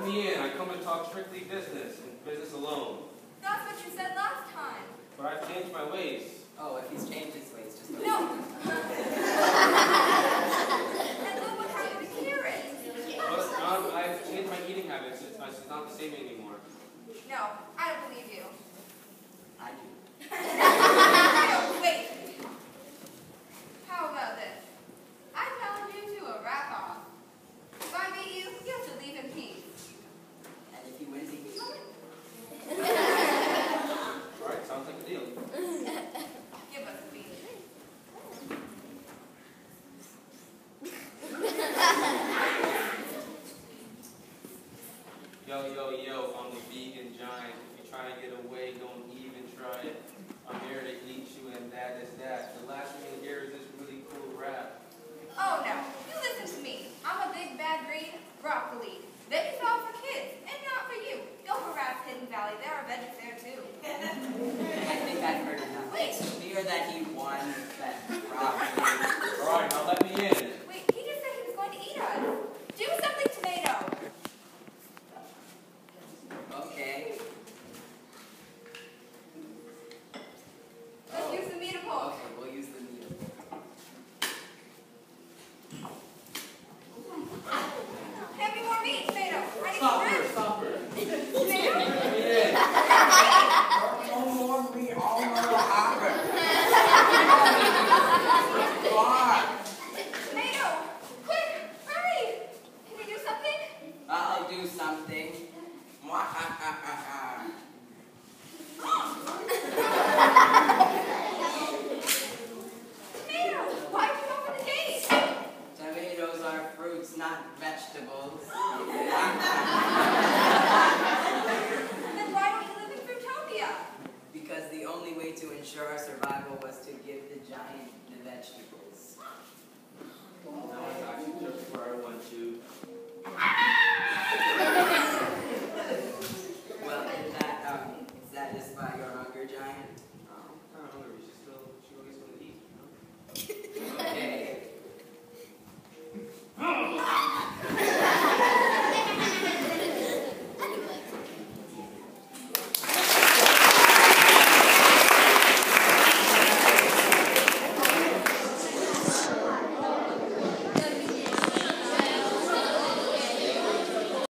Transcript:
me in. I come to talk strictly business, and business alone. That's what you said last time. But I've changed my ways. Oh, if he's changed his ways, just No. And look what happened to Kieran. But I've changed my eating habits. It's not the same anymore. No, I don't believe you. I do. No, wait. How about this? I challenge you to a rap-off. If I beat you, you have to leave in peace. And if he wins, he keeps winning. Alright, sounds like a deal. Give us a beat. Yo, yo, yo, I'm the vegan giant. If you're trying to get away, don't even try it. I'm here to eat you and that is that. The last thing you hear is this really cool rap. Oh no, you listen to me. I'm a big bad green broccoli. Veggies are for kids, and not for you. Go harass Hidden Valley, there are veggies there too. I think I've heard enough. Wait. It's clear that he won that broccoli. Alright, now let me in. Wait, he just said he was going to eat us. Do something, tomato. Okay. Let's use the meatable. Okay, we'll use the needle. Hand me more meat, tomato. I need Stop some her, ribs. stop her. Tomato? Let me in. No more meat, all more hopper. God. Tomato! Quick! Hurry! Can you do something? I'll do something. Mwahahaha. Tomato! Why did you open the gate? Tomatoes are fruits, not vegetables. Then why don't you live in Fruitopia? Because the only way to ensure our survival was to give the giant the vegetables.